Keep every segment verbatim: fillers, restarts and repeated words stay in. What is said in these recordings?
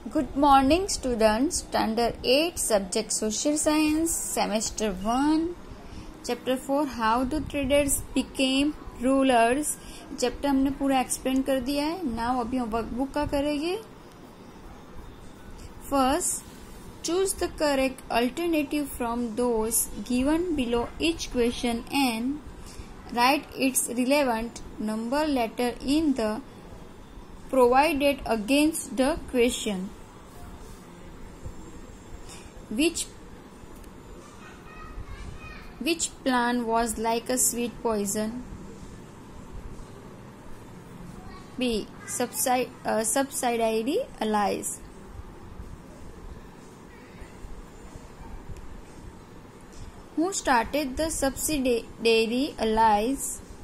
Good morning students, Standard eight, Subject Social Science, Semester one, Chapter four, How do traders became rulers. Chapter हमने पूरा explain कर दिया है. Now अभी हम वर्कबुक का करेंगे. First, choose the correct alternative from those given below each question and write its relevant number letter in the provided against the question. Which which plant was like a sweet poison? B. Subsidi- uh, subsidiary allies. Who started the subsidiary allies?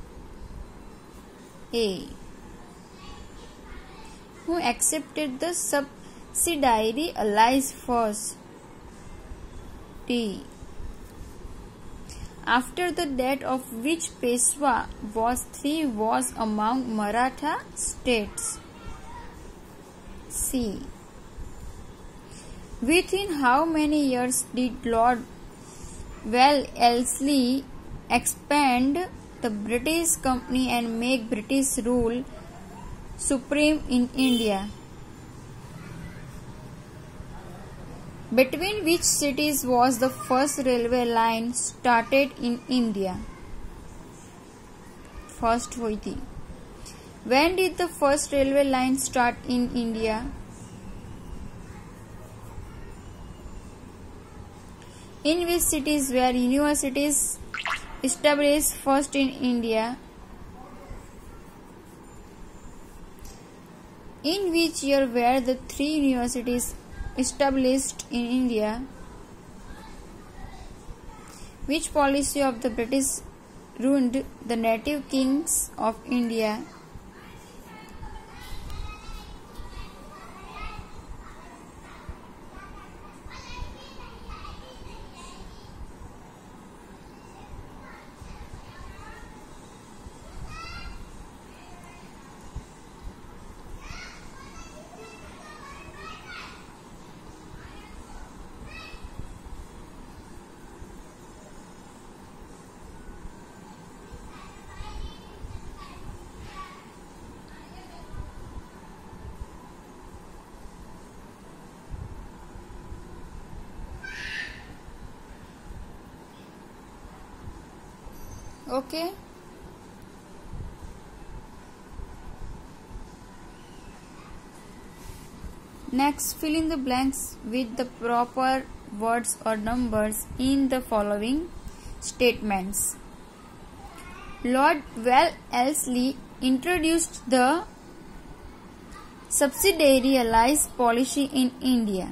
A. Who accepted the subsidiary allies first? D. After the death of which Peshwa was three was among Maratha states? C. Within how many years did Lord Wellesley expand the British Company and make British rule supreme in India? Between which cities was the first railway line started in India? First हुई थी. When did the first railway line start in India? In which cities were universities established first in India? In which year were the three universities established in India? Which policy of the British ruined the native kings of India? Okay. Next, fill in the blanks with the proper words or numbers in the following statements. Lord Wellesley introduced the subsidiary allies policy in India.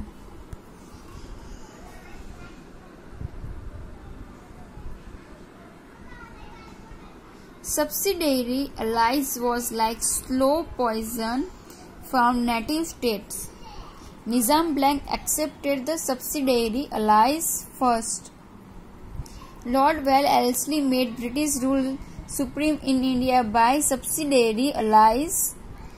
Subsidiary allies was like slow poison from native states. Nizam Blank accepted the subsidiary allies first. Lord Wellesley made British rule supreme in India by subsidiary allies.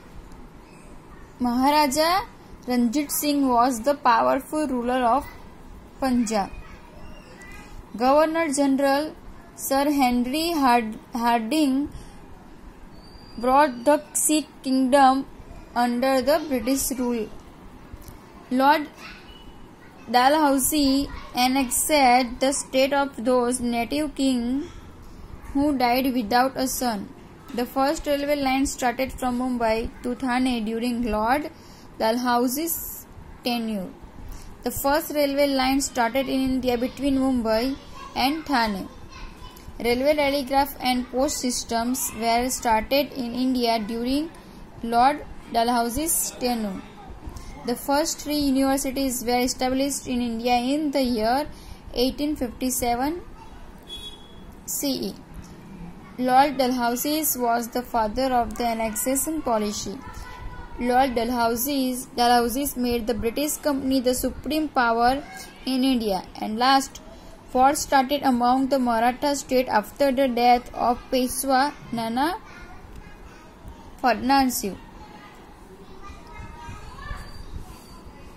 Maharaja Ranjit Singh was the powerful ruler of Punjab. Governor General Sir Henry Hardinge brought the Sikh kingdom under the British rule. Lord Dalhousie annexed the state of those native kings who died without a son. The first railway line started from Mumbai to Thane during Lord Dalhousie's tenure. The first railway line started in India between Mumbai and Thane. Railway telegraph and post systems were started in India during Lord Dalhousie's tenure. The first three universities were established in India in the year eighteen fifty-seven C E. Lord Dalhousie was the father of the annexation policy. Lord Dalhousie Dalhousie made the British Company the supreme power in India. And last, war started among the Maratha state after the death of Peshwa Nana Ferdinand Shiv.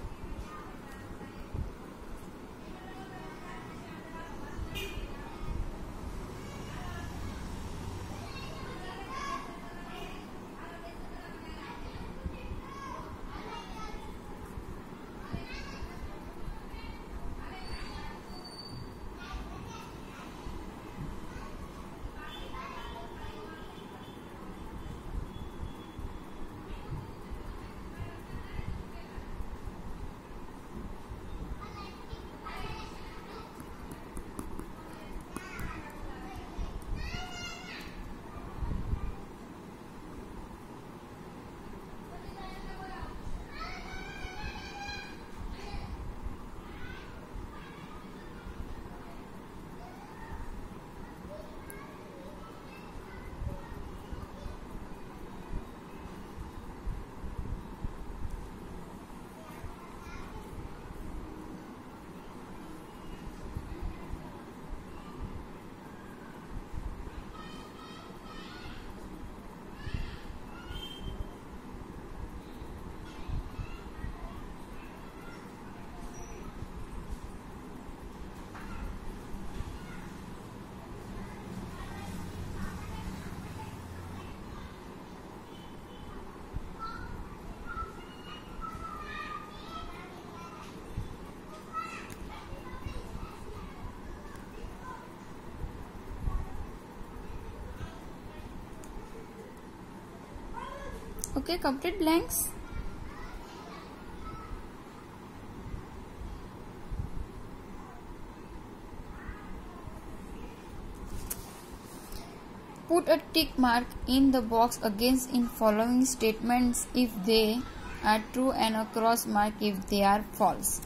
Okay, complete blanks. Put a tick mark in the box against in following statements if they are true and a cross mark if they are false.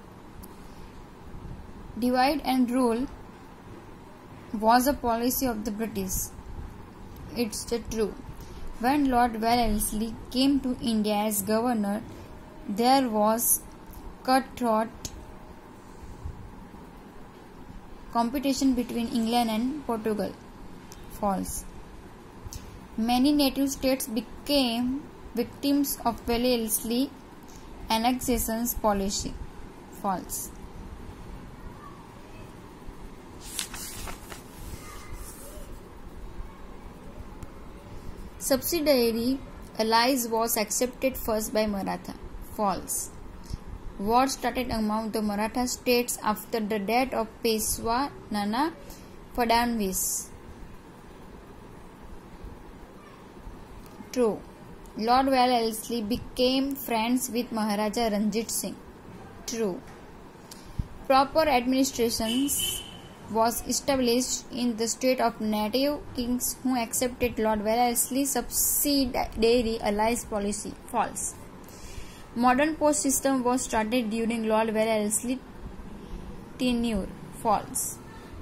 Divide and rule was a policy of the British. It's the true. When Lord Wellesley came to India as governor, there was cutthroat competition between England and Portugal. False. Many native states became victims of Wellesley annexation policy. False. Subsidiary alliance was accepted first by Maratha. False. War started among the Maratha states after the death of Peshwa Nana Fadnavis. True. Lord Wellesley became friends with Maharaja Ranjit Singh. True. Proper administration was established in the state of native kings who accepted Lord Wellesley's subsidiary alliance policy. False. Modern post system was started during Lord Wellesley's tenure. False.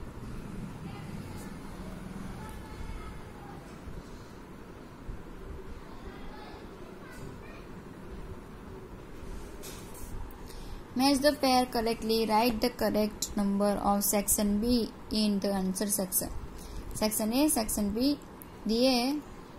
Match the pair correctly. Write the correct number of section B in the answer section. Section A, section B, D A.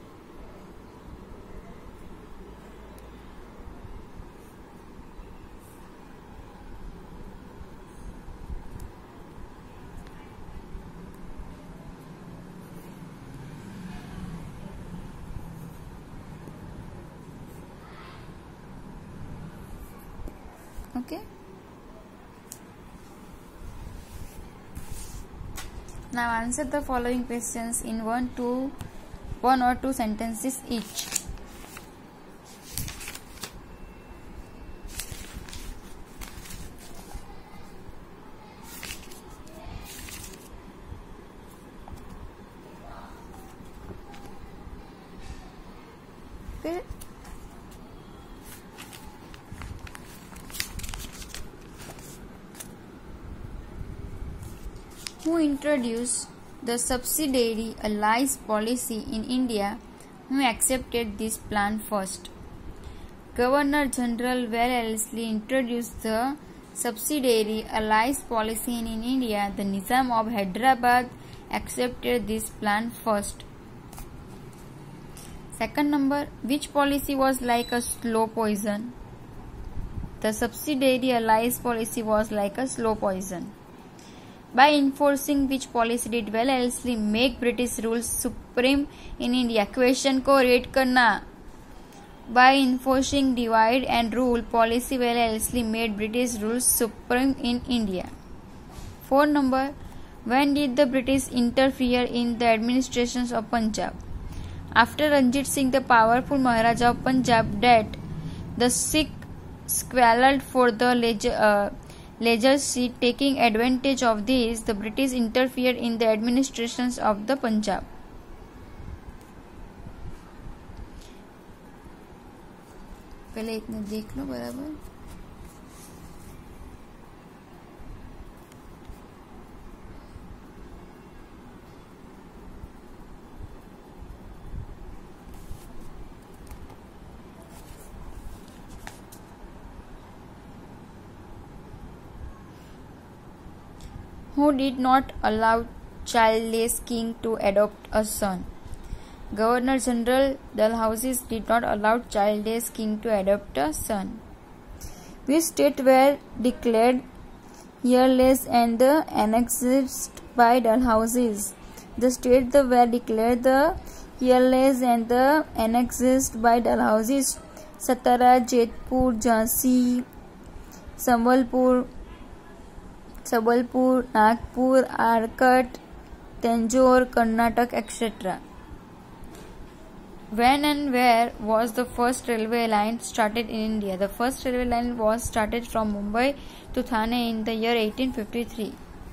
Okay. Now answer the following questions in one, two, one or two sentences each. Okay. Who introduced the subsidiary alliance policy in India? Who accepted this plan first? Governor General Wellesley introduced the subsidiary alliance policy in India. The Nizam of Hyderabad accepted this plan first. Second number, which policy was like a slow poison? The subsidiary alliance policy was like a slow poison. By enforcing which policy did Wellesley make British rule supreme in India? Question को read करना. By enforcing divide and rule policy, Wellesley made British rule supreme in India. Four number. When did the British interfere in the administrations of Punjab? After Ranjit Singh, the powerful Maharaja of Punjab, died, the Sikh squabbled for the leg- uh, legacy. Taking advantage of this, the British interfered in the administrations of the Punjab. पहले इतने देख लो बराबर. Who did not allow childless king to adopt a son? Governor General Dalhousie did not allow childless king to adopt a son. Which states were declared heirless and annexed by Dalhousie? The states that were declared the heirless and annexed by Dalhousie: Satara, Jodhpur, Jhansi, Sambalpur, Sambalpur, Nagpur, Arcot, Tanjore, Karnataka, et cetera. When and where was the first railway line started in India? The first railway line was started from Mumbai to Thane in the year eighteen fifty-three.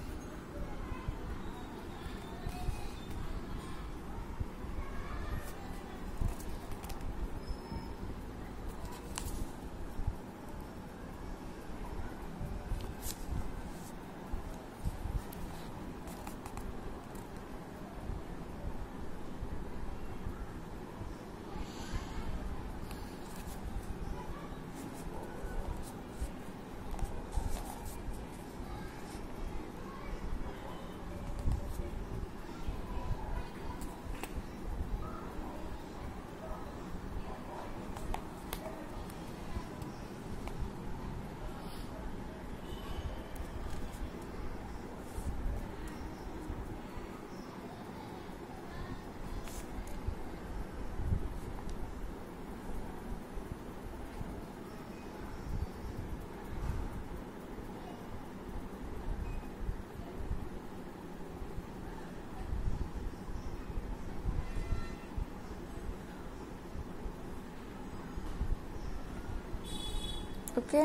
Okay.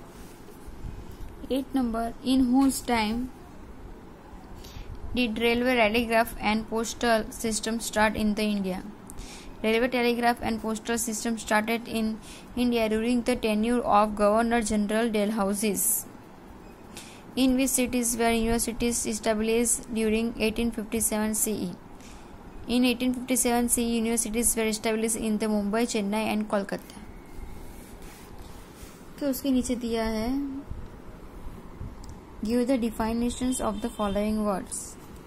Eight number. In whose time did railway telegraph and postal system start in the India? Railway telegraph and postal system started in India during the tenure of Governor General Dalhousie. In which cities were universities established during eighteen fifty-seven C E? In eighteen fifty-seven C E, universities were established in the Mumbai, Chennai and Kolkata. तो उसके नीचे दिया है give the definitions of the following words.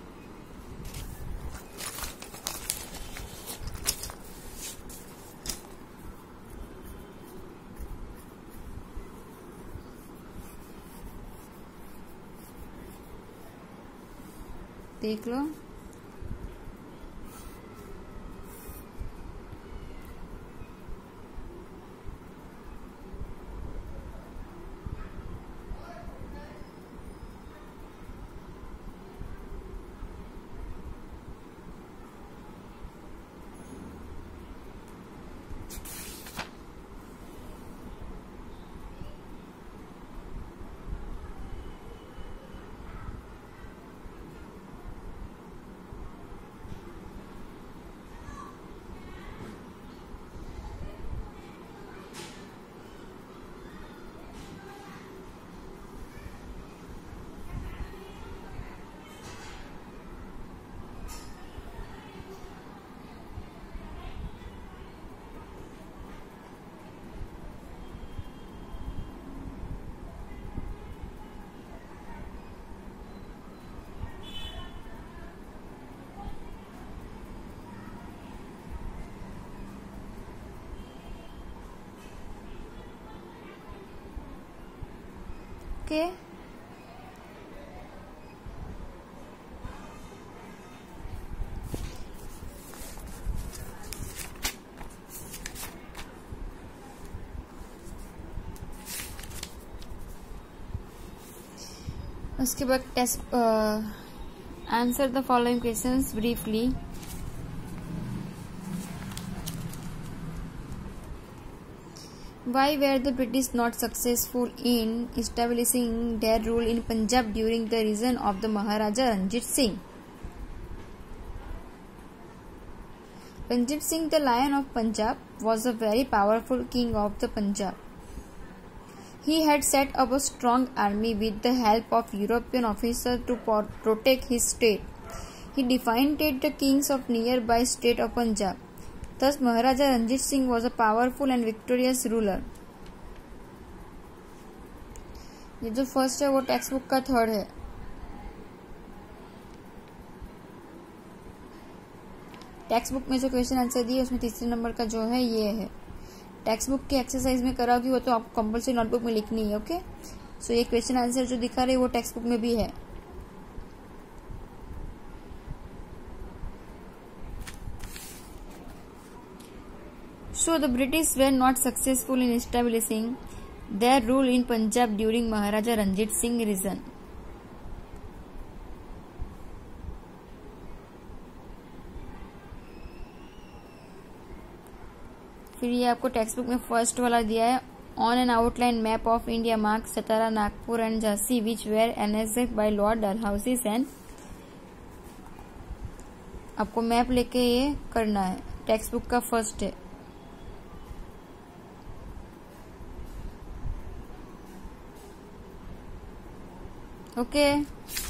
देख लो. Okay. उसके बाद test answer the following questions briefly. Why were the British not successful in establishing their rule in Punjab during the reign of the Maharaja Ranjit Singh? Ranjit Singh, the Lion of Punjab, was a very powerful king of the Punjab. He had set up a strong army with the help of European officers to protect his state. He defeated the kings of nearby state of Punjab. Thus, Maharaja Ranjit Singh was a powerful and victorious ruler. ये जो first है वो textbook का third है. Textbook में जो question answer दिए उसमें तीसरे नंबर का जो है ये है. टेक्स्ट बुक की एक्सरसाइज में कराओगी वो तो आपको कंपल्सरी नोटबुक में लिखनी है. ओके, सो ये क्वेश्चन आंसर जो दिखा रहे वो टेक्स्ट बुक में भी है. So the British were not successful in establishing their rule in Punjab during Maharaja Ranjit Singh reign. फिर ये आपको टेक्स्ट बुक में फर्स्ट वाला दिया है, on an outline map of India mark Satara, Nagpur and Jhansi which were annexed by Lord Dalhousie and, आपको map लेके ये करना है, टेक्स्ट बुक का फर्स्ट है। Okay okay.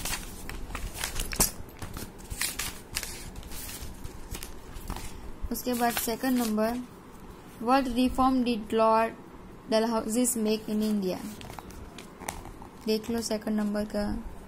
उसके बाद second number, what reform did Lord Dalhousie make in India, देख लो सेकंड नंबर का।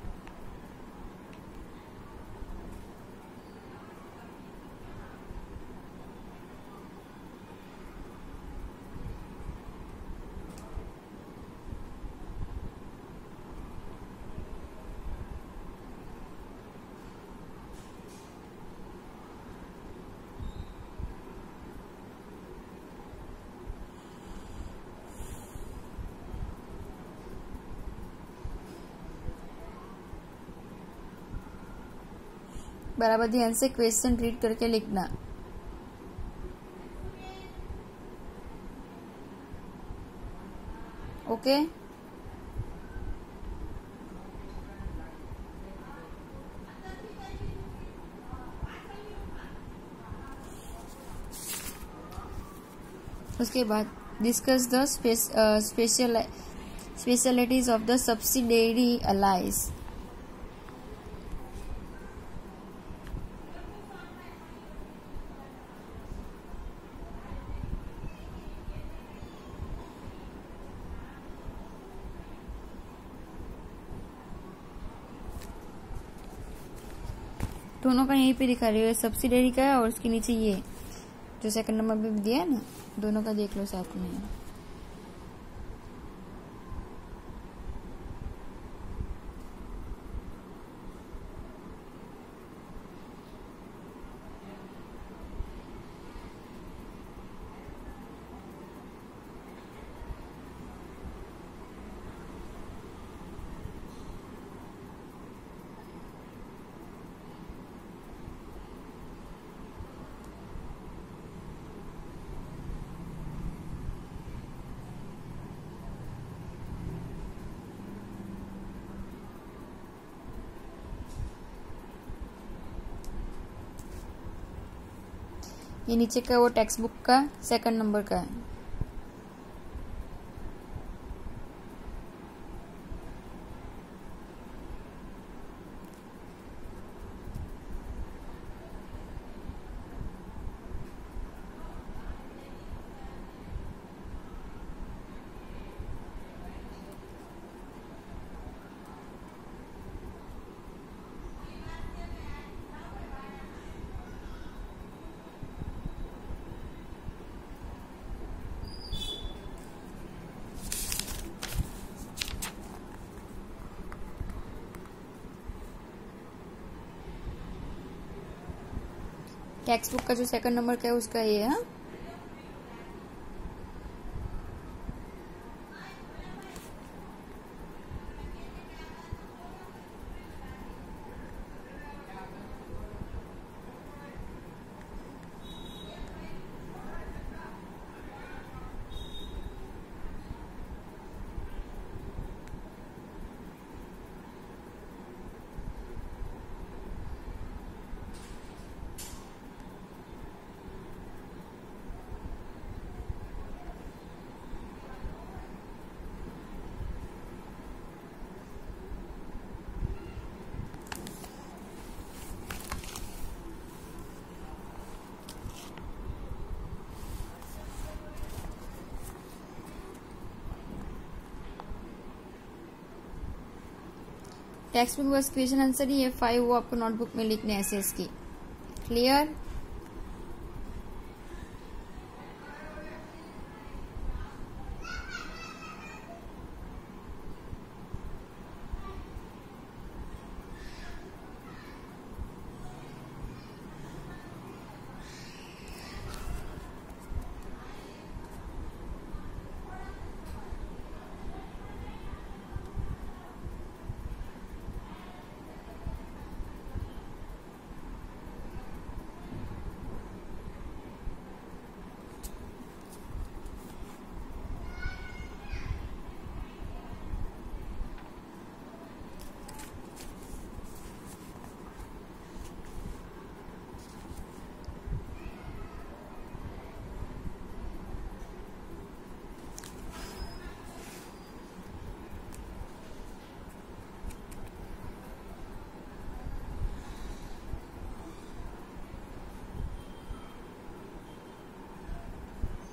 बराबर ध्यान से क्वेश्चन रीड करके लिखना। Okay okay? उसके बाद discuss the special specialities of the subsidiary allies. दोनों का यहीं पे दिखा रही है, सब्सिडरी का है और उसके नीचे ये जो सेकंड नंबर पे दिया है ना, दोनों का देख लो साथ में। ये नीचे का वो टेक्स्ट बुक का सेकंड नंबर का है। टेक्स्ट बुक का जो सेकंड नंबर का है उसका ये है। टेक्स्ट बुक बस क्वेश्चन आंसर ही है फाइव, वो आपको नोटबुक में लिखने ऐसे इसकी। क्लियर?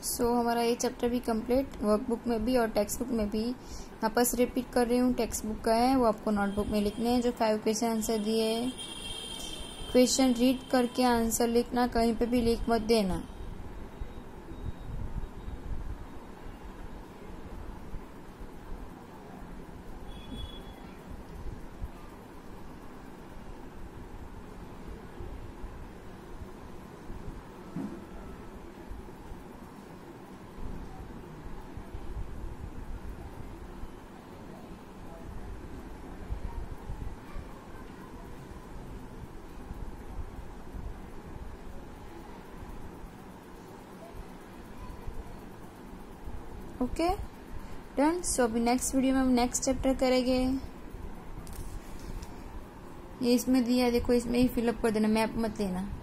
सो so, हमारा ये चैप्टर भी कंप्लीट, वर्कबुक में भी और टेक्स्ट बुक में भी। वापस रिपीट कर रही हूँ, टेक्स्ट बुक का है वो आपको नोटबुक में लिखने हैं, जो फाइव क्वेश्चन आंसर दिए। क्वेश्चन रीड करके आंसर लिखना, कहीं पे भी लिख मत देना। Okay done. सो अभी नेक्स्ट वीडियो में हम नेक्स्ट चैप्टर करेंगे। ये इसमें दिया है, देखो इसमें ही फिलअप कर देना, मैप मत लेना।